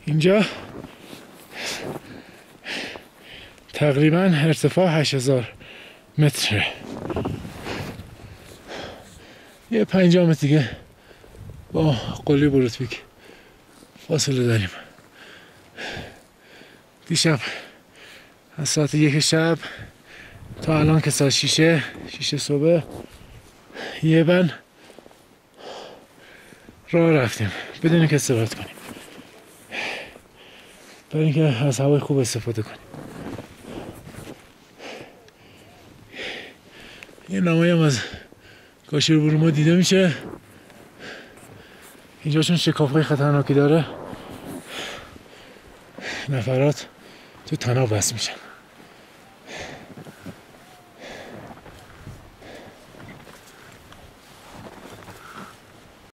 اینجا تقریبا ارتفاع 8000 متره. یه 50 متر دیگه با قله بروتبیک فاصله داریم. دیشب از ساعت 1 شب تا الان که ساعت 6 صبح یه بن راه رفتیم بدون که استراحت کنیم، برای اینکه از هوای خوب استفاده کنیم. یه نمایی هم از کاشیر برومو دیده میشه. اینجا چون شکاف‌های خطرناکی داره نفرات تو تناب بس میشن.